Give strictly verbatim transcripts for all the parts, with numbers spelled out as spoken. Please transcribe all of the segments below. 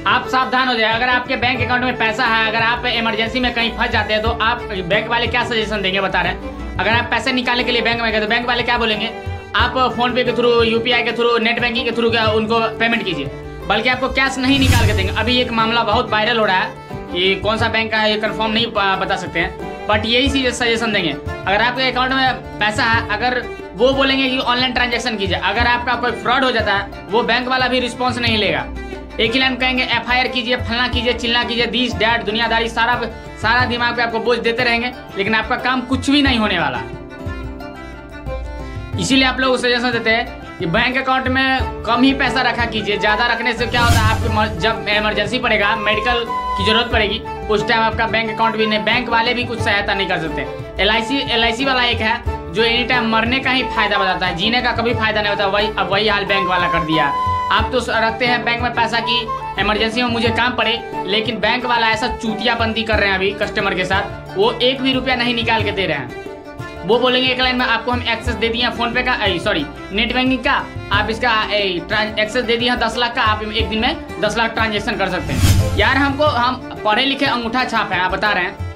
आप सावधान हो जाए। अगर आपके बैंक अकाउंट में पैसा है, अगर आप इमरजेंसी में कहीं फंस जाते हैं तो आप बैंक वाले क्या सजेशन देंगे बता रहे हैं। अगर आप पैसे निकालने के लिए बैंक में गए तो बैंक वाले क्या बोलेंगे, आप फोन पे के थ्रू, यूपीआई के थ्रू, नेट बैंकिंग के थ्रू उनको पेमेंट कीजिए, बल्कि आपको कैश नहीं निकाल के देंगे। अभी एक मामला बहुत वायरल हो रहा है, ये कौन सा बैंक का है ये कंफर्म नहीं बता सकते हैं, बट यही चीज सजेशन देंगे। अगर आपके अकाउंट में पैसा है, अगर वो बोलेंगे कि ऑनलाइन ट्रांजैक्शन कीजिए, अगर आपका कोई फ्रॉड हो जाता है वो बैंक वाला भी रिस्पॉन्स नहीं लेगा। एक ही लाइन कहेंगे एफ आई आर कीजिए, फलना कीजिए, चिल्ला कीजिए, दिस डैट दुनियादारी, सारा सारा दिमाग पे आपको बोझ देते रहेंगे, लेकिन आपका काम कुछ भी नहीं होने वाला। इसीलिए आप लोग सजेशन देते हैं कि बैंक अकाउंट में कम ही पैसा रखा कीजिए। ज्यादा रखने से क्या होता है, आपको जब इमरजेंसी पड़ेगा, मेडिकल की जरूरत पड़ेगी, उस टाइम आपका बैंक अकाउंट भी नहीं, बैंक वाले भी कुछ सहायता नहीं कर सकते। L I C L I सी वाला एक है जो एनी टाइम मरने का ही फायदा बताता है, जीने का कभी फायदा नहीं होता। वही अब वही हाल बैंक वाला कर दिया। आप तो रखते हैं बैंक में पैसा की इमरजेंसी में मुझे काम पड़े, लेकिन बैंक वाला ऐसा चूतियाबंदी कर रहे हैं अभी कस्टमर के साथ, वो एक भी रुपया नहीं निकाल के दे रहे हैं। वो बोलेंगे एक लाइन में आपको हम एक्सेस दे दिए फोन पे का, सॉरी नेट बैंकिंग का, आप इसका एक्सेस दे दिए दस लाख का, आप एक दिन में दस लाख ट्रांजेक्शन कर सकते हैं। यार हमको, हम पढ़े लिखे अंगूठा छाप है, आप बता रहे हैं।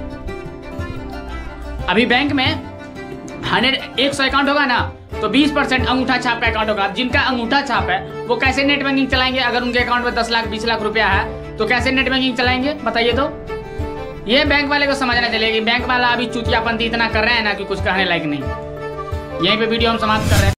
अभी बैंक में हंड्रेड एक सौ अकाउंट होगा ना तो बीस परसेंट अंगूठा छाप का अकाउंट होगा। जिनका अंगूठा छाप है वो कैसे नेट बैंकिंग चलाएंगे? अगर उनके अकाउंट में दस लाख बीस लाख रुपया है तो कैसे नेट बैंकिंग चलाएंगे बताइए? तो ये बैंक वाले को समझना चाहिए कि बैंक वाला अभी चूतियापंती इतना कर रहे हैं ना कि कुछ कहने लायक नहीं। यहीं पे वीडियो हम समाप्त कर रहे हैं।